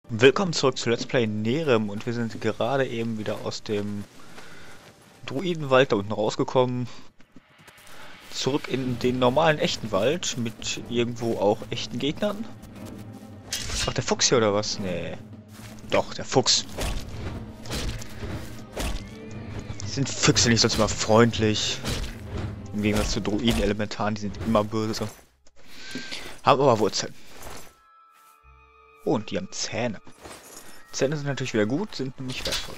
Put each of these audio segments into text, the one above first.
Willkommen zurück zu Let's Play Nerem und wir sind gerade eben wieder aus dem Druidenwald da unten rausgekommen. Zurück in den normalen echten Wald mit irgendwo auch echten Gegnern. Ach, der Fuchs hier oder was? Nee. Doch, der Fuchs. Sind Füchse nicht sonst immer freundlich? Im Gegensatz zu Druiden-Elementaren, die sind immer böse. Haben aber Wurzeln. Oh, und die haben Zähne. Zähne sind natürlich wieder gut, sind nicht wertvoll.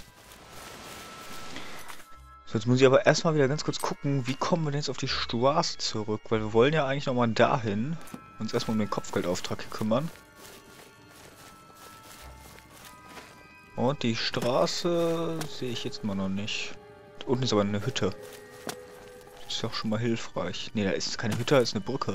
So, jetzt muss ich aber erstmal wieder ganz kurz gucken, wie kommen wir denn jetzt auf die Straße zurück? Weil wir wollen ja eigentlich nochmal dahin. Uns erstmal um den Kopfgeldauftrag kümmern. Und die Straße sehe ich jetzt mal noch nicht. Da unten ist aber eine Hütte. Das ist doch schon mal hilfreich. Ne, da ist keine Hütte, da ist eine Brücke.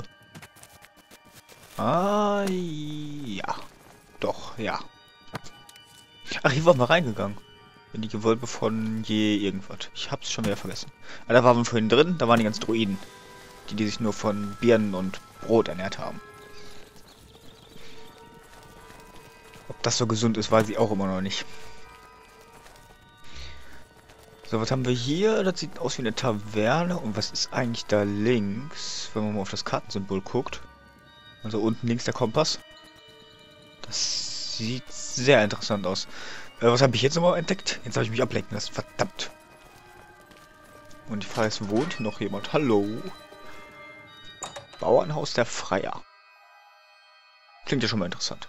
Ah, ja. Doch, ja. Ach, hier waren wir reingegangen. In die Gewölbe von je irgendwas. Ich hab's schon wieder vergessen. Aber da waren wir vorhin drin, da waren die ganzen Druiden. Die sich nur von Birnen und Brot ernährt haben. Ob das so gesund ist, weiß ich auch immer noch nicht. So, was haben wir hier? Das sieht aus wie eine Taverne. Und was ist eigentlich da links? Wenn man mal auf das Kartensymbol guckt. Also unten links der Kompass. Das sieht sehr interessant aus. Was habe ich jetzt nochmal entdeckt? Jetzt habe ich mich ablenken lassen. Verdammt. Und die Frage ist, wohnt hier noch jemand? Hallo? Bauernhaus der Freier. Klingt ja schon mal interessant.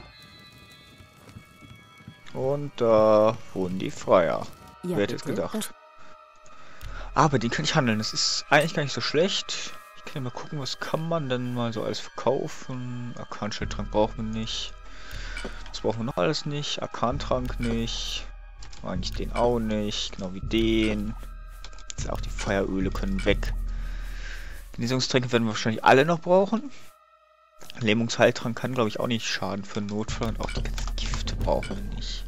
Und da wohnen die Freier. Ja, wer hätte es gedacht? Aber den kann ich handeln. Das ist eigentlich gar nicht so schlecht. Ich kann ja mal gucken, was kann man denn mal so alles verkaufen. Arkanschildtrank brauchen wir nicht. Das brauchen wir noch alles nicht. Arkantrank nicht. Eigentlich den auch nicht. Genau wie den. Jetzt auch die Feueröle können weg. Genesungstränke werden wir wahrscheinlich alle noch brauchen. Lähmungsheiltrank kann, glaube ich, auch nicht schaden für Notfall. Und auch die ganzen Gifte brauchen wir nicht.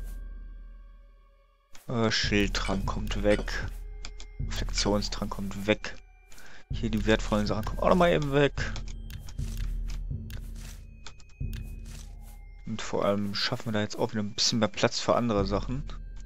Schildtrank kommt weg. Infektionstrank kommt weg. Hier die wertvollen Sachen kommen auch nochmal eben weg. Und vor allem schaffen wir da jetzt auch wieder ein bisschen mehr Platz für andere Sachen.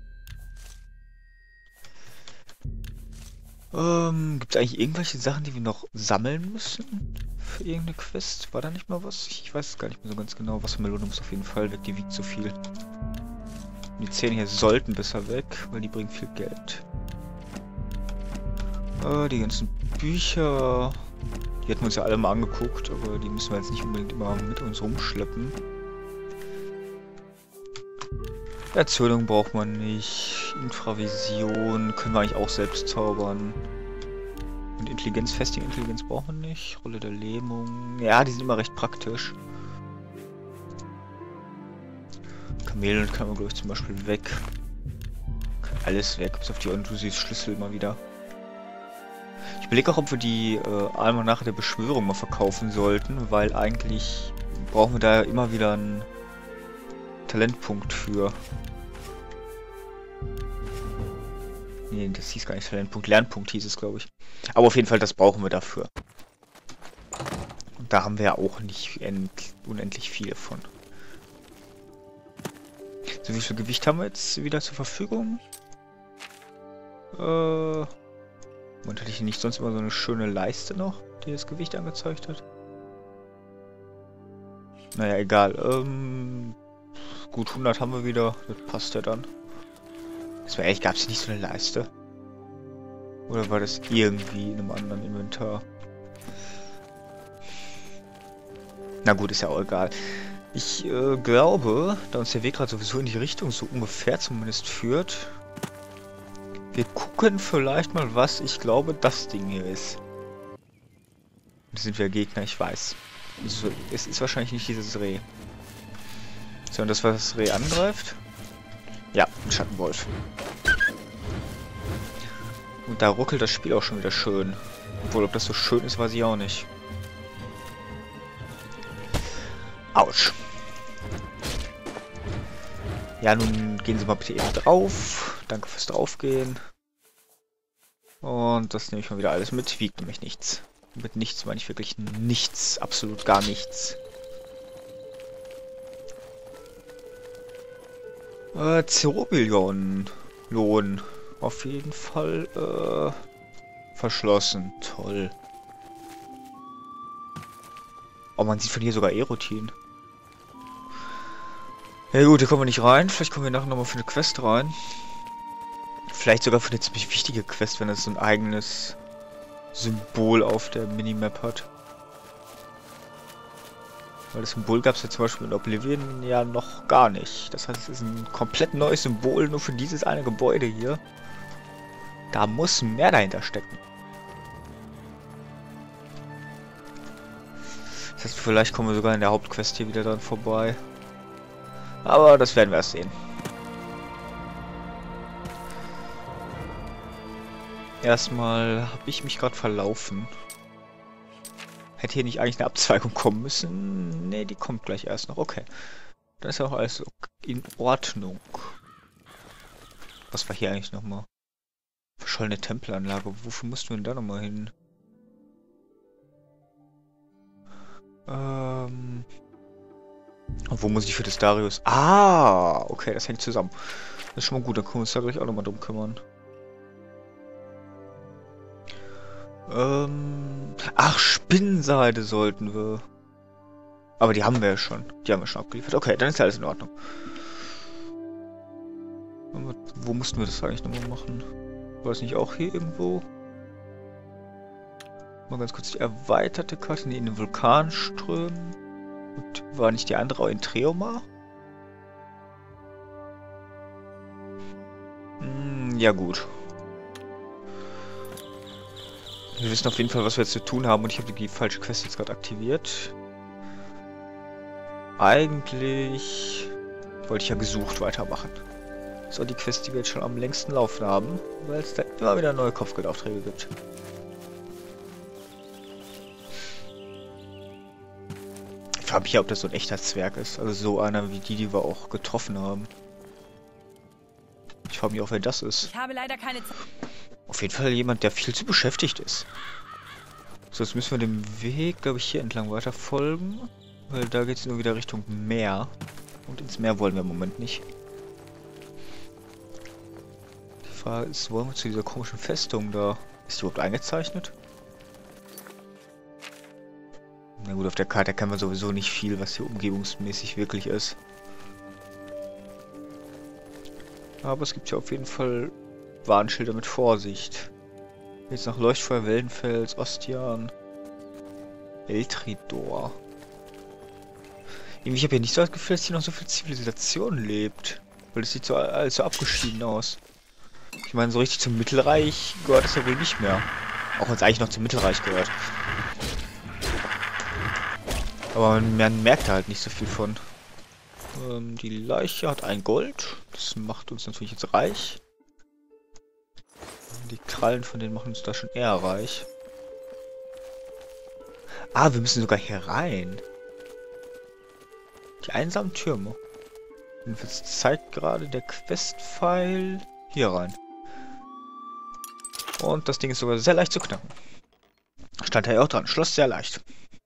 Gibt es eigentlich irgendwelche Sachen, die wir noch sammeln müssen? Für irgendeine Quest? War da nicht mal was? Ich weiß es gar nicht mehr so ganz genau. Wassermelone muss auf jeden Fall weg, die wiegt zu viel. Die Zähne hier sollten besser weg, weil die bringen viel Geld. Die ganzen Bücher, die hätten wir uns ja alle mal angeguckt, aber die müssen wir jetzt nicht unbedingt immer mit uns rumschleppen. Erzählung braucht man nicht. Infravision können wir eigentlich auch selbst zaubern. Und Intelligenz, festige Intelligenz brauchen wir nicht. Rolle der Lähmung. Ja, die sind immer recht praktisch. Kamelen kann man, glaube ich, zum Beispiel weg. Kann alles weg, bis auf die Ondussis-Schlüssel immer wieder. Ich überlege auch, ob wir die Almanach der Beschwörung mal verkaufen sollten, weil eigentlich brauchen wir da immer wieder einen Talentpunkt für. Nee, das hieß gar nicht Talentpunkt, Lernpunkt hieß es, glaube ich. Aber auf jeden Fall, das brauchen wir dafür. Und da haben wir ja auch nicht unendlich viele von. So, wie viel Gewicht haben wir jetzt wieder zur Verfügung? Und hatte ich nicht sonst immer so eine schöne Leiste noch, die das Gewicht angezeigt hat? Naja, egal. Gut, 100 haben wir wieder. Das passt ja dann. Das war echt, gab es nicht so eine Leiste? Oder war das irgendwie in einem anderen Inventar? Na gut, ist ja auch egal. Ich glaube, da uns der Weg gerade sowieso in die Richtung so ungefähr zumindest führt, wir gucken vielleicht mal, was ich glaube, das Ding hier ist. Das sind wir Gegner, ich weiß. Also, es ist wahrscheinlich nicht dieses Reh. Sondern das, was das Reh angreift? Ja, ein Schattenwolf. Und da ruckelt das Spiel auch schon wieder schön. Obwohl, ob das so schön ist, weiß ich auch nicht. Autsch. Ja, nun gehen Sie mal bitte eben drauf. Danke fürs Draufgehen. Und das nehme ich mal wieder alles mit. Wiegt nämlich nichts. Mit nichts meine ich wirklich nichts. Absolut gar nichts. Cerulean Lohn. Auf jeden Fall, verschlossen. Toll. Oh, man sieht von hier sogar Erotin. Ja gut, hier kommen wir nicht rein. Vielleicht kommen wir nachher nochmal für eine Quest rein. Vielleicht sogar für eine ziemlich wichtige Quest, wenn es so ein eigenes Symbol auf der Minimap hat. Weil das Symbol gab es ja zum Beispiel in Oblivion ja noch gar nicht. Das heißt, es ist ein komplett neues Symbol nur für dieses eine Gebäude hier. Da muss mehr dahinter stecken. Das heißt, vielleicht kommen wir sogar in der Hauptquest hier wieder dran vorbei. Aber das werden wir erst sehen. Erstmal habe ich mich gerade verlaufen. Hätte hier nicht eigentlich eine Abzweigung kommen müssen? Ne, die kommt gleich erst noch. Okay. Dann ist ja auch alles in Ordnung. Was war hier eigentlich nochmal? Verschollene Tempelanlage. Wofür mussten wir denn da nochmal hin? Und wo muss ich für das Darius? Ah, okay, das hängt zusammen. Das ist schon mal gut, dann können wir uns da gleich auch nochmal drum kümmern. Ach, Spinnenseide sollten wir. Aber die haben wir ja schon. Die haben wir schon abgeliefert. Okay, dann ist ja alles in Ordnung. Wo mussten wir das eigentlich nochmal machen? War das nicht auch hier irgendwo? Mal ganz kurz die erweiterte Karte. Nee, in den Vulkanströmen. Und war nicht die andere auch in Treoma? Ja gut. Wir wissen auf jeden Fall, was wir jetzt zu tun haben und ich habe die falsche Quest jetzt gerade aktiviert. Eigentlich wollte ich ja gesucht weitermachen. So, die Quest, die wir jetzt schon am längsten laufen haben, weil es da immer wieder neue Kopfgeldaufträge gibt. Ich frage mich ja, ob das so ein echter Zwerg ist. Also so einer wie die wir auch getroffen haben. Ich frage mich auch, wer das ist. Ich habe leider keine Zeit. Auf jeden Fall jemand, der viel zu beschäftigt ist. So, jetzt müssen wir dem Weg, glaube ich, hier entlang weiter folgen. Weil da geht es nur wieder Richtung Meer. Und ins Meer wollen wir im Moment nicht. Die Frage ist, wollen wir zu dieser komischen Festung da? Ist die überhaupt eingezeichnet? Na gut, auf der Karte kann man sowieso nicht viel, was hier umgebungsmäßig wirklich ist. Aber es gibt ja auf jeden Fall Warnschilder mit Vorsicht. Jetzt nach Leuchtfeuer, Wellenfels, Ostian, Eltridor. Irgendwie, ich habe ja nicht so das Gefühl, dass hier noch so viel Zivilisation lebt. Weil das sieht so alles so abgeschieden aus. Ich meine, so richtig zum Mittelreich gehört es ja wohl nicht mehr. Auch wenn es eigentlich noch zum Mittelreich gehört. Aber man merkt da halt nicht so viel von. Die Leiche hat ein Gold. Das macht uns natürlich jetzt reich. Die Krallen von denen machen uns da schon eher reich. Ah, wir müssen sogar hier rein. Die einsamen Türme. Und jetzt zeigt gerade der Questpfeil hier rein. Und das Ding ist sogar sehr leicht zu knacken. Stand da ja auch dran. Schloss sehr leicht.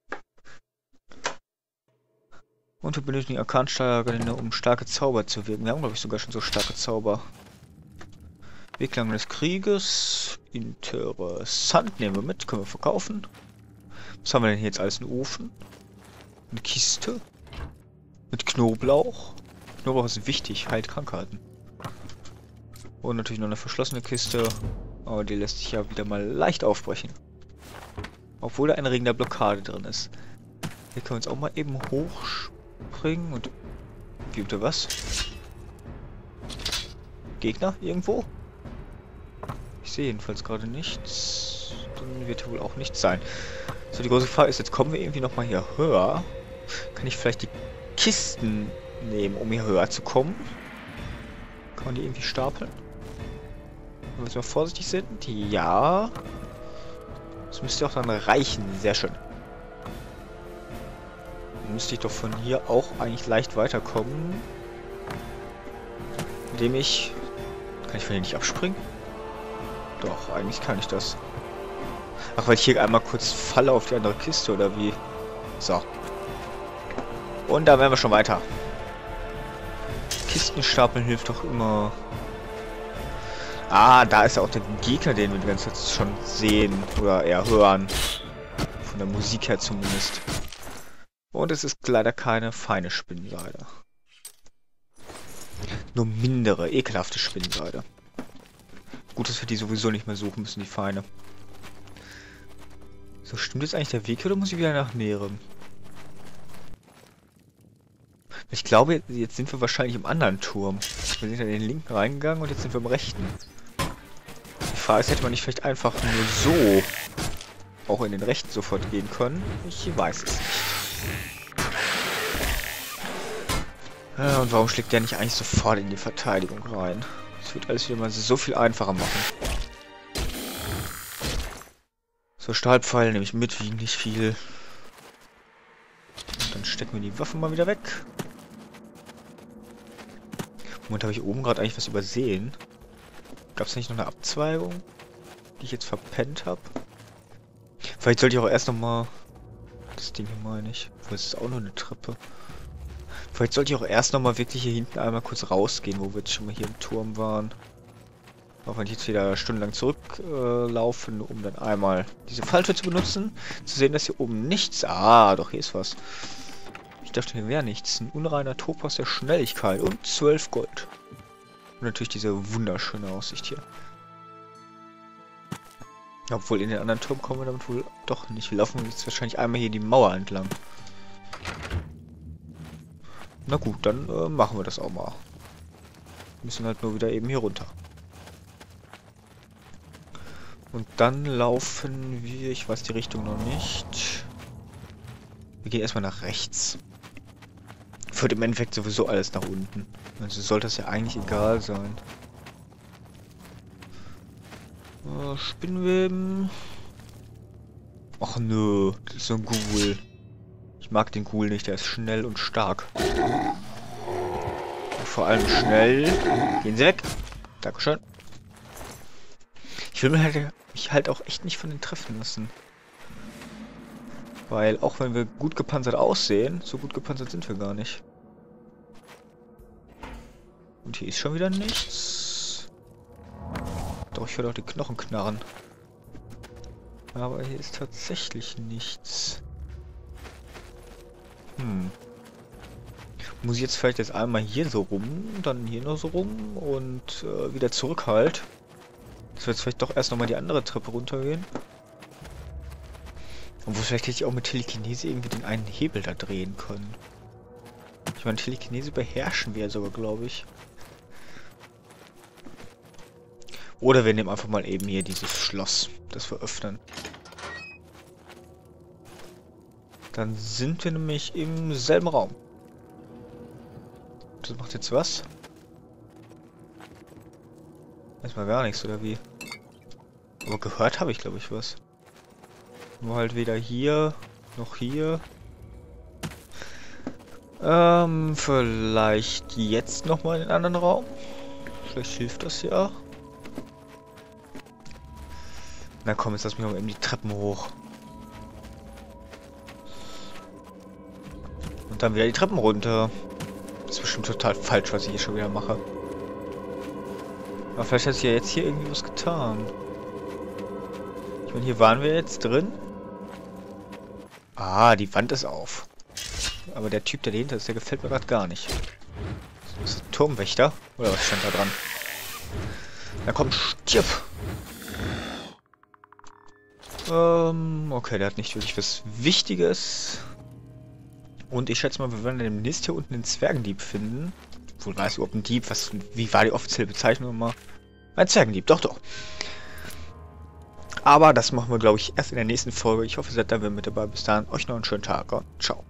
Und wir benötigen die Arkansteiger, um starke Zauber zu wirken. Wir haben, glaube ich, sogar schon so starke Zauber. Weglang des Krieges. Interessant. Nehmen wir mit. Können wir verkaufen. Was haben wir denn hier jetzt alles? Ein Ofen. Eine Kiste. Mit Knoblauch. Knoblauch ist wichtig. Heilt Krankheiten. Und natürlich noch eine verschlossene Kiste. Aber die lässt sich ja wieder mal leicht aufbrechen. Obwohl da ein Ring der Blockade drin ist. Hier können wir uns auch mal eben hochspringen. Und... Wie bitte was? Gegner irgendwo? Ich sehe jedenfalls gerade nichts. Dann wird wohl auch nichts sein. So, die große Frage ist, jetzt kommen wir irgendwie nochmal hier höher. Kann ich vielleicht die Kisten nehmen, um hier höher zu kommen? Kann man die irgendwie stapeln? Wenn wir jetzt mal vorsichtig sind. Ja. Das müsste auch dann reichen. Sehr schön. Dann müsste ich doch von hier auch eigentlich leicht weiterkommen. Indem ich... Kann ich von hier nicht abspringen? Doch, eigentlich kann ich das. Ach, weil ich hier einmal kurz falle auf die andere Kiste, oder wie? So. Und da wären wir schon weiter. Kisten stapeln hilft doch immer. Ah, da ist ja auch der Gegner, den wir die ganze Zeit schon sehen. Oder eher hören. Von der Musik her zumindest. Und es ist leider keine feine Spinnenseide. Nur mindere, ekelhafte Spinnenseide. Gut, dass wir die sowieso nicht mehr suchen müssen, die feine. So, stimmt jetzt eigentlich der Weg oder muss ich wieder nach Näherem? Ich glaube, jetzt sind wir wahrscheinlich im anderen Turm. Wir sind in den linken reingegangen und jetzt sind wir im rechten. Die Frage ist, hätte man nicht vielleicht einfach nur so auch in den rechten sofort gehen können? Ich weiß es nicht. Ja, und warum schlägt der nicht eigentlich sofort in die Verteidigung rein? Das wird alles wieder mal so viel einfacher machen. So, Stahlpfeile nehme ich mit, wiegen nicht viel. Und dann stecken wir die Waffen mal wieder weg. Moment, habe ich oben gerade eigentlich was übersehen? Gab es nicht noch eine Abzweigung, die ich jetzt verpennt habe? Vielleicht sollte ich auch erst nochmal... Das Ding hier meine ich. Das ist auch nur eine Treppe. Vielleicht sollte ich auch erst nochmal wirklich hier hinten einmal kurz rausgehen, wo wir jetzt schon mal hier im Turm waren. Auch wenn ich jetzt wieder stundenlang zurücklaufe, um dann einmal diese Falltür zu benutzen. Zu sehen, dass hier oben nichts... Ah, doch, hier ist was. Ich dachte, hier wäre nichts. Ein unreiner Topaz der Schnelligkeit und 12 Gold. Und natürlich diese wunderschöne Aussicht hier. Obwohl in den anderen Turm kommen wir damit wohl doch nicht. Wir laufen jetzt wahrscheinlich einmal hier die Mauer entlang. Na gut, dann machen wir das auch mal. Wir müssen halt nur wieder eben hier runter. Und dann laufen wir... Ich weiß die Richtung noch nicht. Wir gehen erstmal nach rechts. Führt im Endeffekt sowieso alles nach unten. Also sollte das ja eigentlich egal sein. Spinnweben. Ach nö, das ist so ein Ghoul. Ich mag den Ghoul nicht, der ist schnell und stark. Und vor allem schnell. Gehen Sie weg. Dankeschön. Ich will mich halt auch echt nicht von denen treffen lassen. Weil auch wenn wir gut gepanzert aussehen, so gut gepanzert sind wir gar nicht. Und hier ist schon wieder nichts. Doch, ich höre doch die Knochen knarren. Aber hier ist tatsächlich nichts. Muss ich jetzt vielleicht jetzt einmal hier so rum, dann hier noch so rum und wieder zurück halt. Dass wir jetzt vielleicht doch erst nochmal die andere Treppe runtergehen. Obwohl vielleicht hätte ich auch mit Telekinese irgendwie den einen Hebel da drehen können. Ich meine, Telekinese beherrschen wir ja sogar, glaube ich. Oder wir nehmen einfach mal eben hier dieses Schloss, das wir öffnen. Dann sind wir nämlich im selben Raum. Das macht jetzt was? Erstmal gar nichts, oder wie? Aber gehört habe ich, glaube ich, was. Nur halt weder hier, noch hier. Vielleicht jetzt nochmal in einen anderen Raum. Vielleicht hilft das ja. Na komm, jetzt lass mich mal eben die Treppen hoch. Und dann wieder die Treppen runter. Das ist bestimmt total falsch, was ich hier schon wieder mache. Aber vielleicht hat sich ja jetzt hier irgendwie was getan. Ich meine, hier waren wir jetzt drin. Ah, die Wand ist auf. Aber der Typ, der dahinter ist, der gefällt mir gerade gar nicht. Das ist ein Turmwächter? Oder was stand da dran? Na komm, stirb! Okay, der hat nicht wirklich was Wichtiges. Und ich schätze mal, wir werden demnächst hier unten den Zwergendieb finden. Obwohl, weiß überhaupt ein Dieb, wie war die offizielle Bezeichnung immer? Ein Zwergendieb, doch, doch. Aber das machen wir, glaube ich, erst in der nächsten Folge. Ich hoffe, ihr seid da wieder mit dabei. Bis dahin, euch noch einen schönen Tag und ciao.